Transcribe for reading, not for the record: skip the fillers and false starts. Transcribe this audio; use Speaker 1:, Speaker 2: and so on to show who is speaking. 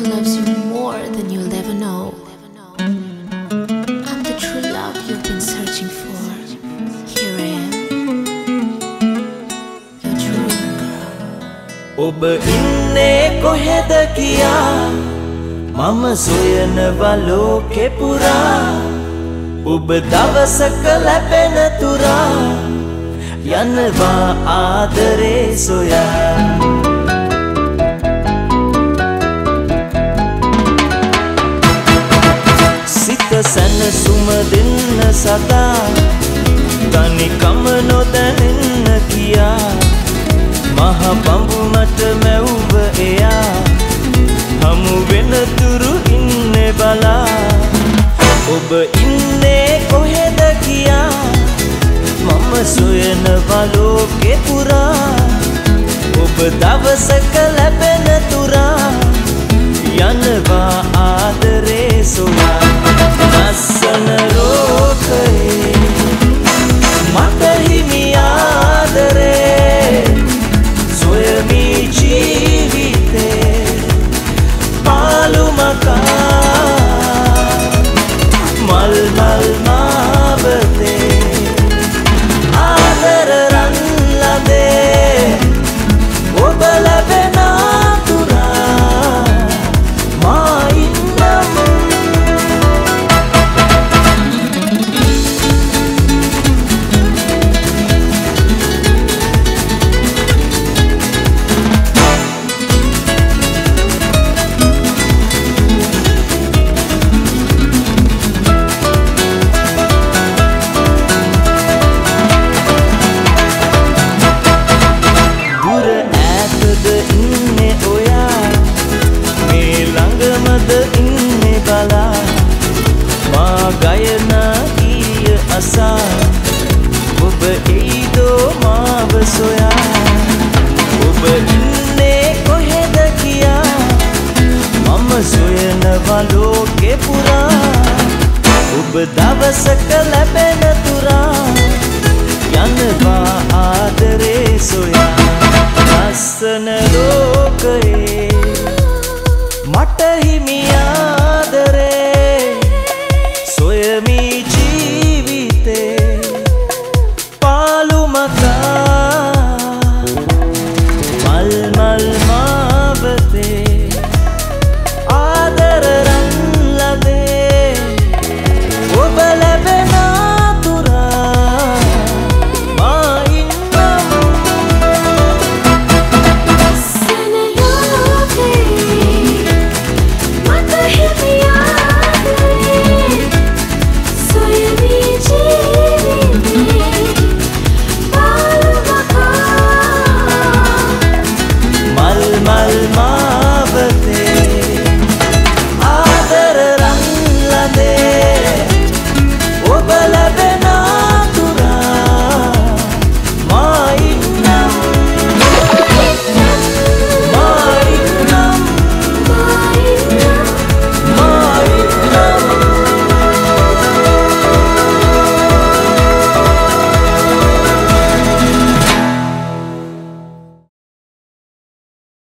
Speaker 1: who loves you more than you'll ever know. I'm the true love you've been searching for. Here I am, your dream girl.
Speaker 2: ඔබ ඉන්නේ කොහෙද කියා මම සොයනවා ලෝකෙ පුරා ඔබ දවසක ලැබෙන තුරා යනවා ආදරේ සොයා සිත සැනසුම දෙන්න සදා තනිකම නොදැනෙන්න කියා මහ බඹු මට මැව්ව එයා හමු වෙන තුරු ඉන්නේ බලා ඔබ ඉන්නේ කොහෙද කියා මම සොයනවා ලෝකෙ පුරා ඔබ දවසක ලැබෙන තුරා යනවා ආදරේ සොයා ලස්සන ලෝකයේ මට හිමි ආදරේ සොයමි ජීවිතේ පාලු මකා මල් මල් මාවතේ ආදර රන් ලදේ ඔබ ලැබෙන තුරා මා ඉන්නම් ගයනා ඊය අසා ඔබ එයිදෝ මාව සොයා ඔබ ඉන්නේ කොහෙද කියා මම සොයනවා ලෝකෙ පුරා ඔබ දවසක ලැබෙන තුරා යනවා ආදරේ සොයා ලස්සන